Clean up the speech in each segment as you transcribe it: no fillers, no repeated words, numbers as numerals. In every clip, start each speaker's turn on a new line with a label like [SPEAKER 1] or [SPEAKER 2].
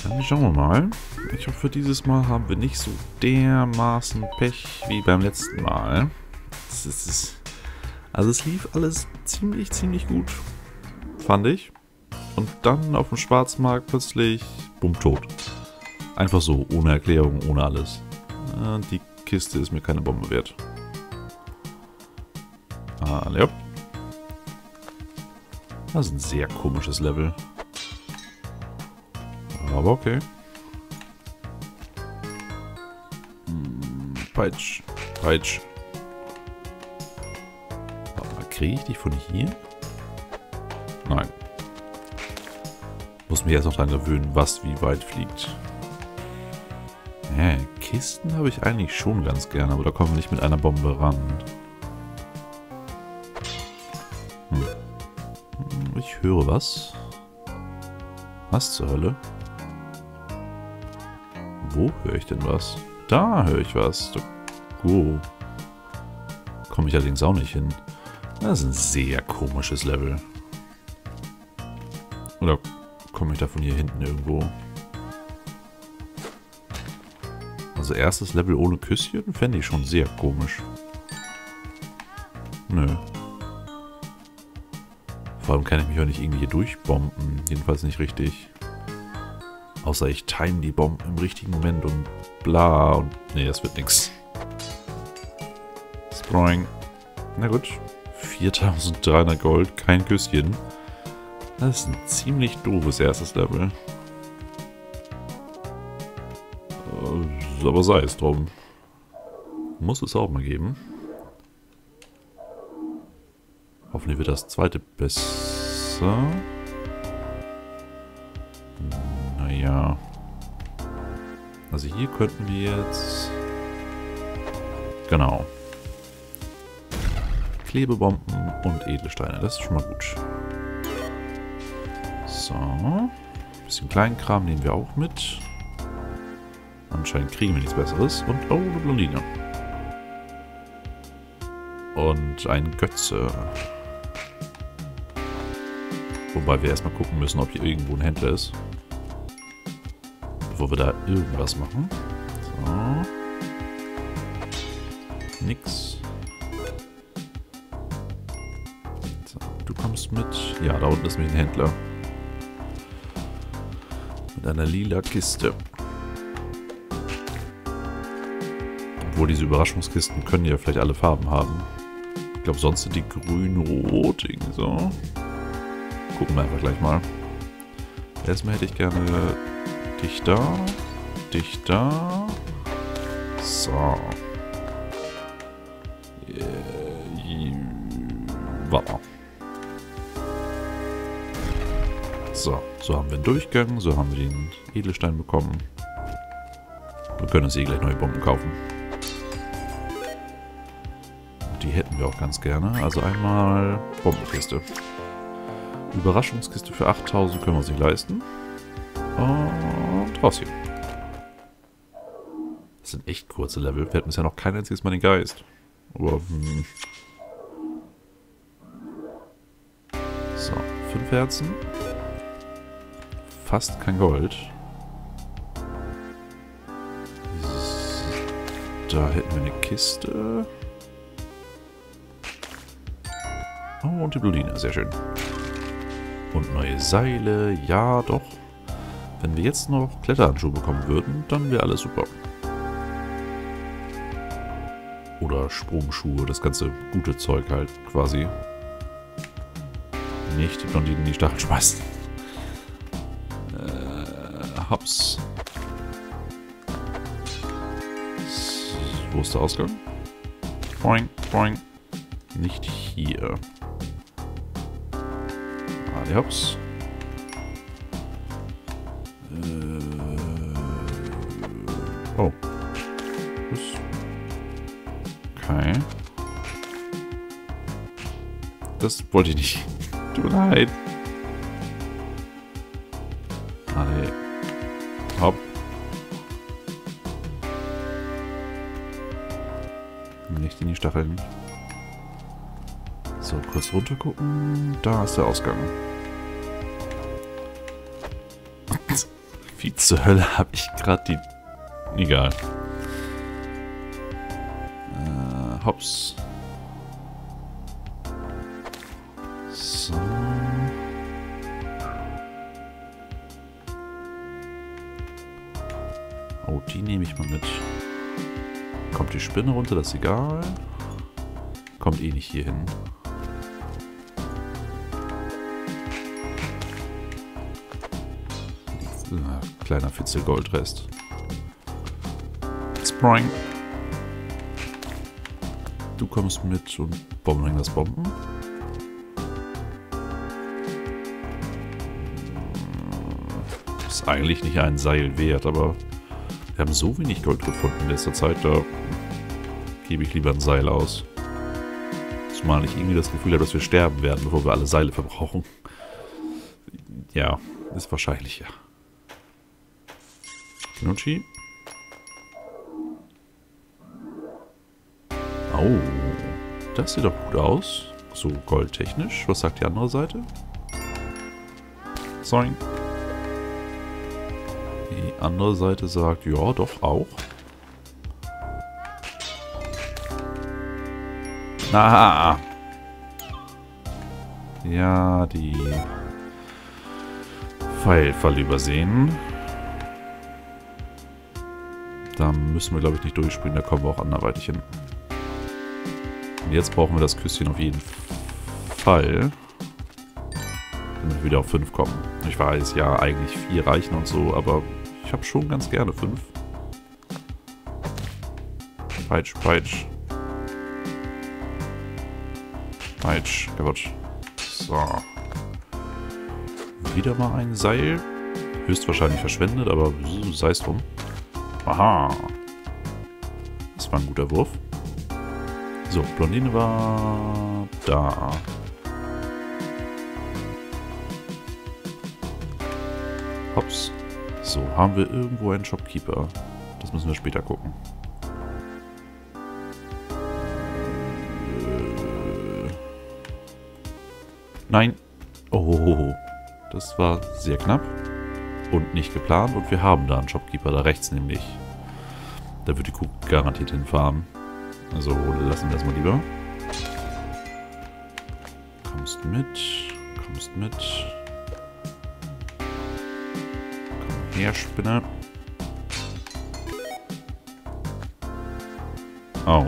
[SPEAKER 1] Dann schauen wir mal. Ich hoffe, dieses Mal haben wir nicht so dermaßen Pech wie beim letzten Mal. Also es lief alles ziemlich gut, fand ich. Und dann auf dem Schwarzmarkt plötzlich, bumm, tot. Einfach so, ohne Erklärung, ohne alles. Die Kiste ist mir keine Bombe wert. Ja. Das ist ein sehr komisches Level. Aber okay. Peitsch. Warte mal, kriege ich dich von hier? Nein. Muss mich erst noch daran gewöhnen, was wie weit fliegt. Kisten habe ich eigentlich schon ganz gerne, aber da kommen wir nicht mit einer Bombe ran. Ich höre was. Was zur Hölle? Wo höre ich denn was? Da höre ich was. Oh. Komme ich allerdings auch nicht hin. Das ist ein sehr komisches Level. Oder komme ich da von hier hinten irgendwo? Also erstes Level ohne Küsschen fände ich schon sehr komisch. Nö. Vor allem kann ich mich auch nicht irgendwie hier durchbomben. Jedenfalls nicht richtig. Außer ich time die Bomben im richtigen Moment und bla und... Nee, das wird nix. Sproing. Na gut. 4300 Gold, kein Küsschen. Das ist ein ziemlich doofes erstes Level. Aber sei es drum. Muss es auch mal geben. Hoffentlich wird das zweite besser. Naja. Also hier könnten wir jetzt... Genau. Klebebomben und Edelsteine. Das ist schon mal gut. So. Ein bisschen Kleinkram nehmen wir auch mit. Anscheinend kriegen wir nichts Besseres. Und, oh, eine Blondine. Und ein Götze. Wobei wir erstmal gucken müssen, ob hier irgendwo ein Händler ist. Bevor wir da irgendwas machen. So. Nix. So, du kommst mit. Ja, da unten ist nämlich ein Händler. Mit einer lila Kiste. Obwohl diese Überraschungskisten können ja vielleicht alle Farben haben. Ich glaube, sonst sind die grün-rot irgendwie so. Gucken wir einfach gleich mal. Erstmal hätte ich gerne dich da. Dich da. So. Warte. So haben wir einen Durchgang. So haben wir den Edelstein bekommen. Wir können uns gleich neue Bomben kaufen. Die hätten wir auch ganz gerne. Also einmal Bombenkiste. Überraschungskiste für 8000 können wir uns nicht leisten. Und raus hier. Das sind echt kurze Level. Wir hatten bisher noch kein einziges Mal den Geist. Aber, So, 5 Herzen. Fast kein Gold. Da hätten wir eine Kiste. Oh, und die Blondine. Sehr schön. Und neue Seile. Ja, doch. Wenn wir jetzt noch Kletterhandschuhe bekommen würden, dann wäre alles super. Oder Sprungschuhe. Das ganze gute Zeug halt quasi. Nicht die Blondinen in die Stachel schmeißen. Hops. Wo ist der Ausgang? Boing, boing. Nicht hier. Hops. Oh. Okay. Das wollte ich nicht. Tut mir leid. Alle. Hopp. Nicht in die Stacheln. So, kurz runter gucken. Da ist der Ausgang. Wie zur Hölle habe ich gerade die... Egal. Hops. So. Oh, die nehme ich mal mit. Kommt die Spinne runter, das ist egal. Kommt eh nicht hier hin. Kleiner Fitzel Goldrest. Spring. Du kommst mit und bomben das Bomben. Ist eigentlich nicht ein Seil wert, aber wir haben so wenig Gold gefunden in letzter Zeit, da gebe ich lieber ein Seil aus. Zumal ich irgendwie das Gefühl habe, dass wir sterben werden, bevor wir alle Seile verbrauchen. Ja, ist wahrscheinlich ja. Kinuchi. Oh, das sieht doch gut aus. So goldtechnisch. Was sagt die andere Seite? Sorry. Die andere Seite sagt, ja, doch auch. Na. Ja, die Pfeilfalle übersehen. Da müssen wir, glaube ich, nicht durchspringen. Da kommen wir auch anderweitig hin. Und jetzt brauchen wir das Küsschen auf jeden Fall. Damit wir wieder auf 5 kommen. Ich weiß, ja, eigentlich 4 reichen und so, aber ich habe schon ganz gerne 5. Peitsch, peitsch. Peitsch, kaputt. So. Wieder mal ein Seil. Höchstwahrscheinlich verschwendet, aber sei es drum. Aha. Das war ein guter Wurf. So, Blondine war da. Hops. So, haben wir irgendwo einen Shopkeeper? Das müssen wir später gucken. Nein. Oh, das war sehr knapp. Und nicht geplant. Und wir haben da einen Shopkeeper, da rechts nämlich. Da wird die Kuh garantiert hinfahren. Also lassen wir das mal lieber. Kommst mit. Kommst mit. Komm her, Spinne. Oh.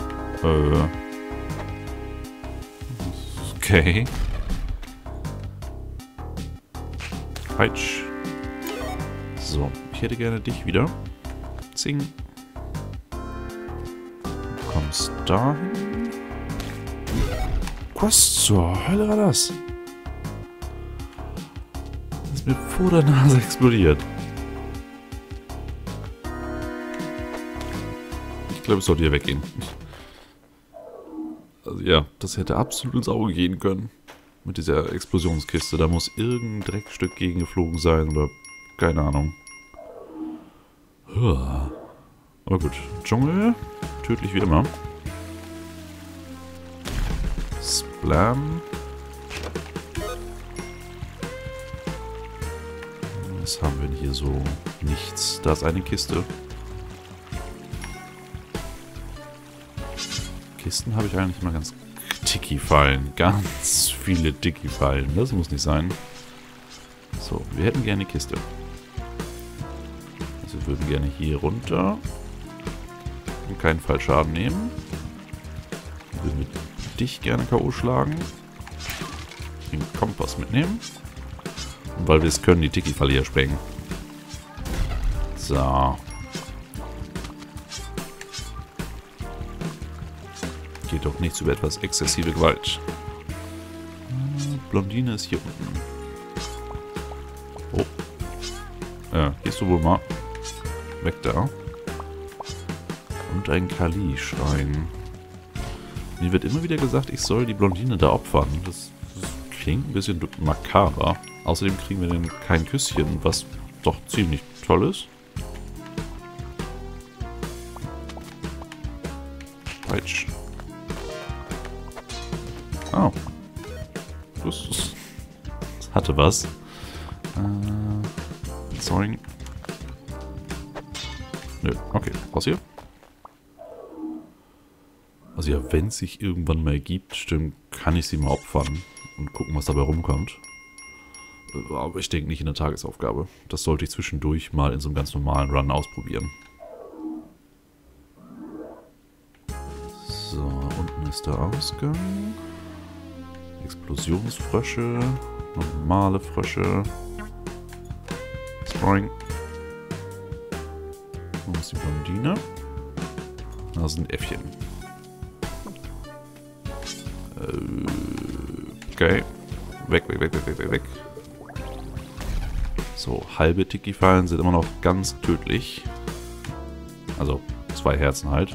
[SPEAKER 1] Okay. Peitsch. So, ich hätte gerne dich wieder. Zing. Du kommst dahin. Was zur Hölle war das? Das ist mir vor der Nase explodiert. Ich glaube, es sollte hier weggehen. Also ja, das hätte absolut ins Auge gehen können. Mit dieser Explosionskiste. Da muss irgendein Dreckstück gegengeflogen sein oder keine Ahnung. Aber gut. Dschungel. Tödlich wie immer. Splam. Was haben wir denn hier so? Nichts. Da ist eine Kiste. Kisten habe ich eigentlich immer ganz Tiki-Fallen. Ganz viele Tiki-Fallen. Das muss nicht sein. So, wir hätten gerne eine Kiste. Also wir würden gerne hier runter. Und keinen Fallschaden nehmen. Wir würden dich gerne K.O. schlagen. Den Kompass mitnehmen. Und weil wir es können, die Tiki-Falle hier sprengen. So. Geht doch nichts über etwas exzessive Gewalt. Blondine ist hier unten. Oh. Ja, gehst du wohl mal weg da. Und ein Kali-Schrein. Mir wird immer wieder gesagt, ich soll die Blondine da opfern. Das klingt ein bisschen makaber. Außerdem kriegen wir dann kein Küsschen, was doch ziemlich toll ist. Peitsch. Oh. Das hatte was. Sorry. Nö, okay. Raus hier. Also ja, wenn es sich irgendwann mal ergibt, stimmt, kann ich sie mal opfern und gucken, was dabei rumkommt. Aber ich denke nicht in der Tagesaufgabe. Das sollte ich zwischendurch mal in so einem ganz normalen Run ausprobieren. So, unten ist der Ausgang. Explosionsfrösche. Normale Frösche. Sproing. Wo ist die Blondine? Da sind Äffchen. Okay. Weg. So, halbe Tiki-Fallen sind immer noch ganz tödlich. Also 2 Herzen halt.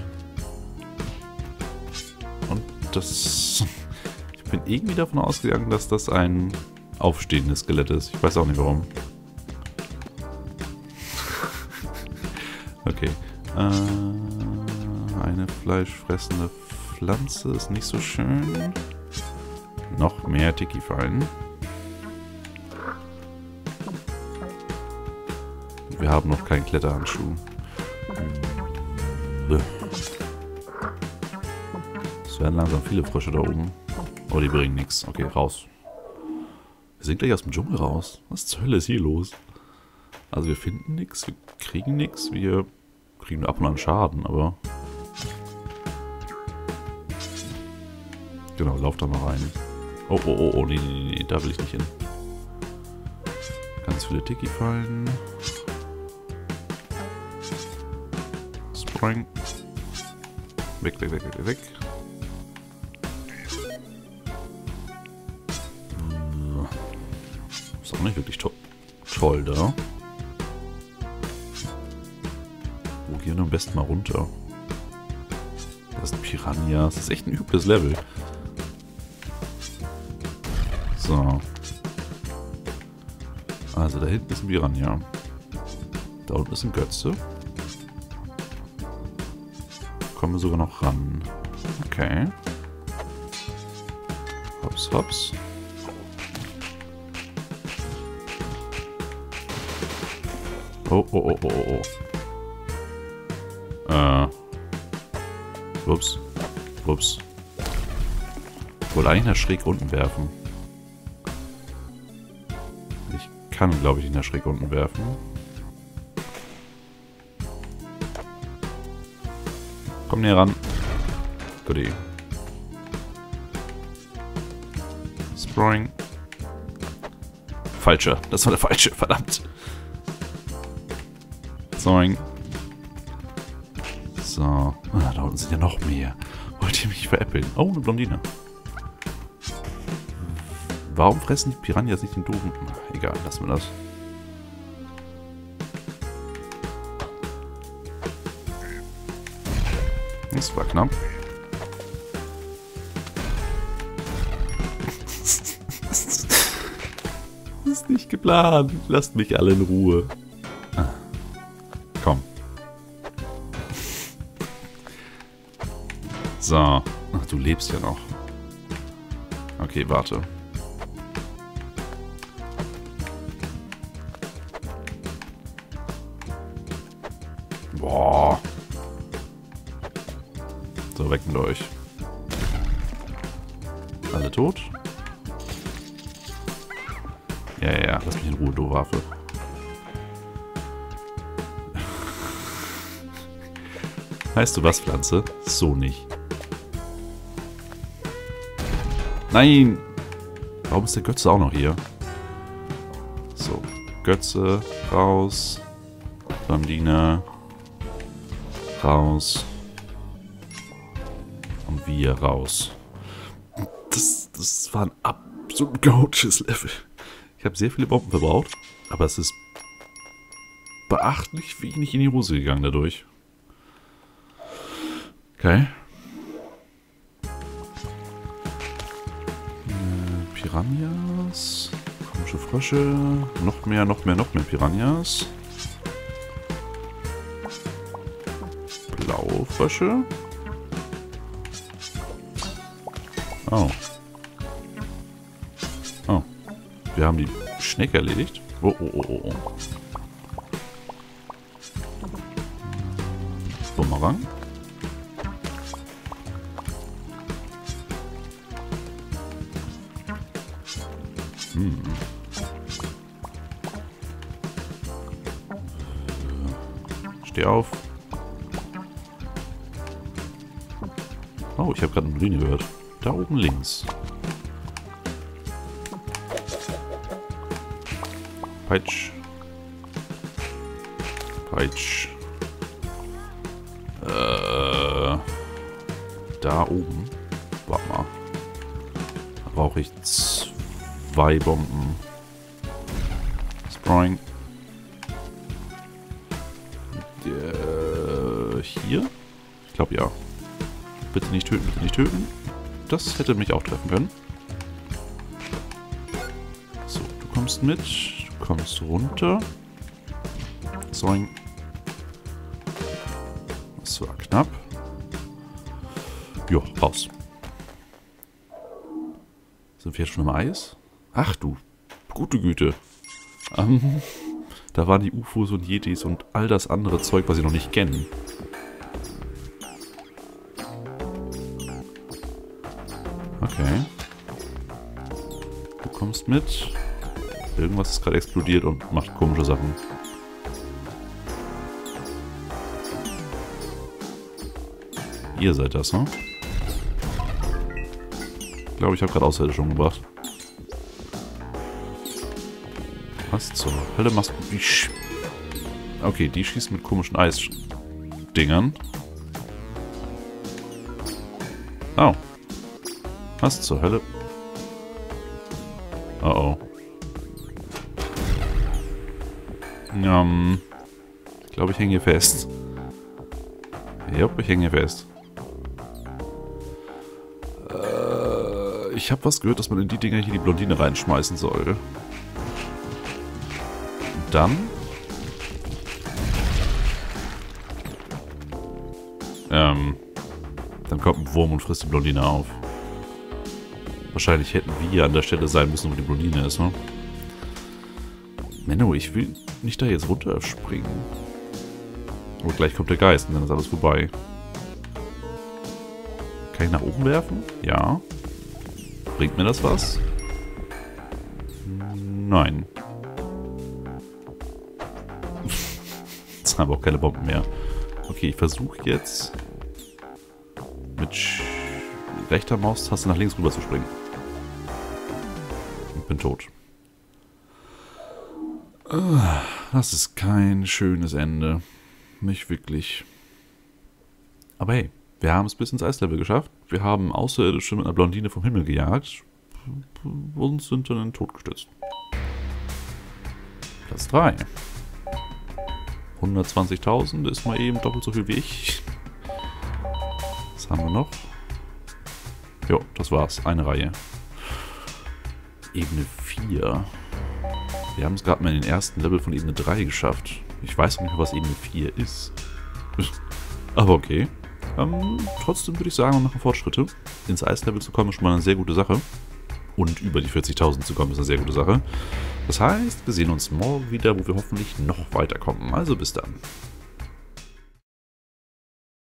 [SPEAKER 1] Und das... Ich bin irgendwie davon ausgegangen, dass das ein aufstehendes Skelett ist. Ich weiß auch nicht warum. Okay. Eine fleischfressende Pflanze ist nicht so schön. Noch mehr Tiki-Fallen. Wir haben noch keinen Kletterhandschuh. Es werden langsam viele Frösche da oben. Aber die bringen nichts. Okay, raus. Wir sind gleich aus dem Dschungel raus. Was zur Hölle ist hier los? Also wir finden nichts, wir kriegen nichts, wir kriegen ab und an Schaden, aber... Genau, lauf da mal rein. Oh, nee, da will ich nicht hin. Ganz viele Tiki-Fallen. Spring. Weg. Ist auch nicht wirklich toll da. Wo gehen wir am besten mal runter? Das sind Piranhas. Das ist echt ein übles Level. So. Also da hinten ist ein Piranha. Da unten ist ein Götze. Kommen wir sogar noch ran. Okay. Hops. Oh. Ups. Ich wollte eigentlich nach schräg unten werfen. Ich kann, glaube ich, nicht nach schräg unten werfen. Komm näher ran. Goodie. Sproing. Falscher. Das war der falsche. Verdammt. Sproing. So. Da unten sind ja noch mehr. Wollt ihr mich veräppeln? Oh, eine Blondine. Warum fressen die Piranhas nicht den doofen? Egal, lassen wir das. Das war knapp. Das ist nicht geplant. Lasst mich alle in Ruhe. Komm. So. Ach, du lebst ja noch. Okay, warte. Boah. So, weg mit euch. Alle tot? Ja, lass mich in Ruhe, du Waffe. Weißt du was, Pflanze? So nicht. Nein! Warum ist der Götze auch noch hier? So, Götze, raus. Blondine, raus. Und wir raus. Das war ein absolut gauches Level. Ich habe sehr viele Bomben verbraucht, aber es ist beachtlich wenig in die Hose gegangen dadurch. Okay. Piranhas. Komische Frösche. Noch mehr Piranhas. Blaue Frösche. Oh. Wir haben die Schnecke erledigt. Oh. Bumerang. Steh auf. Oh, ich habe gerade eine Linie gehört. Da oben links. Peitsch. Peitsch. Da oben. Warte mal. Da brauche ich 2 Bomben. Sproing. Hier? Ich glaube ja. Bitte nicht töten, bitte nicht töten. Das hätte mich auch treffen können. So, du kommst mit. Du kommst runter. Zoing. Das war knapp. Jo, raus. Sind wir jetzt schon im Eis? Ach du, gute Güte. Da waren die UFOs und Yetis und all das andere Zeug, was ich noch nicht kenne. Okay. Du kommst mit. Irgendwas ist gerade explodiert und macht komische Sachen. Ihr seid das, ne? Ich glaube, ich habe gerade Außerirdische umgebracht. Was zur Hölle machst du? Okay, die schießen mit komischen Eisdingern. Oh. Was zur Hölle? Oh oh. Ich glaube, ich hänge hier fest. Jupp, ich hänge hier fest. Ich habe was gehört, dass man in die Dinger hier die Blondine reinschmeißen soll. Dann... Dann kommt ein Wurm und frisst die Blondine auf. Wahrscheinlich hätten wir an der Stelle sein müssen, wo die Blondine ist, ne? Menno, ich will nicht da jetzt runterspringen. Aber gleich kommt der Geist und dann ist alles vorbei. Kann ich nach oben werfen? Ja. Bringt mir das was? Nein. Jetzt haben wir auch keine Bomben mehr. Okay, ich versuche jetzt mit rechter Maustaste nach links rüber zu springen. Ich bin tot. Das ist kein schönes Ende. Nicht wirklich. Aber hey, wir haben es bis ins Eislevel geschafft. Wir haben Außerirdische mit einer Blondine vom Himmel gejagt und sind dann in den Tod gestürzt. Platz 3. 120.000 ist mal eben doppelt so viel wie ich. Was haben wir noch? Jo, das war's. Eine Reihe. Ebene 4. Wir haben es gerade mal in den ersten Level von Ebene 3 geschafft. Ich weiß nicht mehr, was Ebene 4 ist. Aber okay. Trotzdem würde ich sagen, wir machen Fortschritte. Ins Eislevel zu kommen ist schon mal eine sehr gute Sache. Und über die 40.000 zu kommen ist eine sehr gute Sache. Das heißt, wir sehen uns morgen wieder, wo wir hoffentlich noch weiterkommen. Also bis dann.